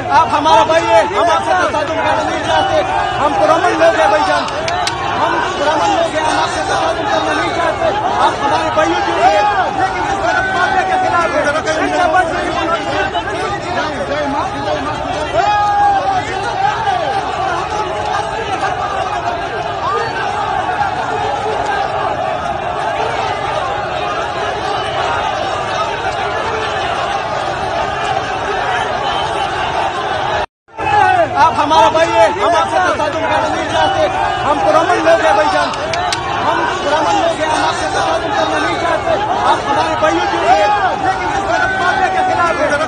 आप हमारा भाई है, हम आपसे तसादुम करना नहीं चाहते। हम पुरअमन लोग हैं भाईजान, हम पुरअमन लोग हैं, हम आपसे तसादुम करना नहीं चाहते। आप हमारे भाइयों के लिए, लेकिन इस तरफ माफिया के खिलाफ है। आप हमारा भाई है, हम आपसे तसादुम करना नहीं चाहते। हम पुरअमन लोग हैं भाईजान, हम पुरअमन लोग हैं, हम आपसे तसादुम करना नहीं चाहते। आप हमारे भाइयों के लिए, लेकिन इस तरफ माफिया के खिलाफ है।